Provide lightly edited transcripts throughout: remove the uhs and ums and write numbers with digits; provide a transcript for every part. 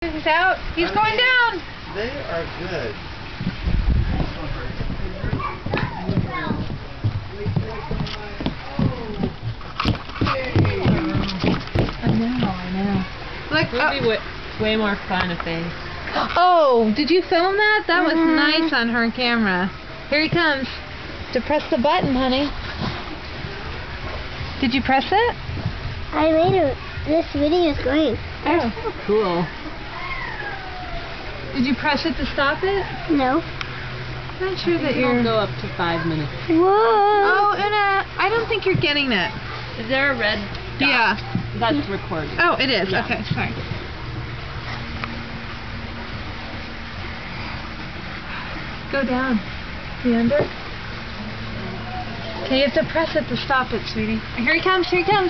He's out. He's going down. They are good. I know. Look, Ruby way more fun if they... Oh, did you film that? That was nice on her camera. Here he comes. To press the button, honey. Did you press it? I made it. This video is great. Oh. Cool. Did you press it to stop it? No. I'm not sure that It'll you're... go up to 5 minutes. Whoa. Oh, Una, I don't think you're getting it. Is there a red dot? Yeah. That's recorded. Oh, it is. Yeah. Okay, sorry. Go down. See under? Okay, you have to press it to stop it, sweetie. Here he comes, here he comes.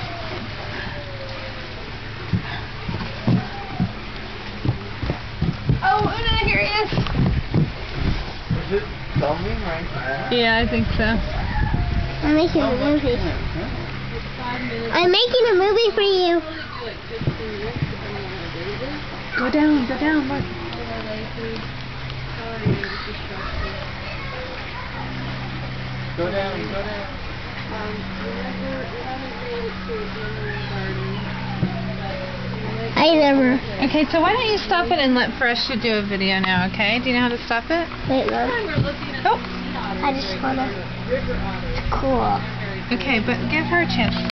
Oh, Una, here he is. Is it filming right now? Yeah, I think so. I'm making a movie. I'm making a movie for you. Go down, look. Go down, go down. I never. Okay, so why don't you stop it and let Fresh do a video now, okay? Do you know how to stop it? Wait, look. Oh. I just wanna. It's cool. Okay, but give her a chance.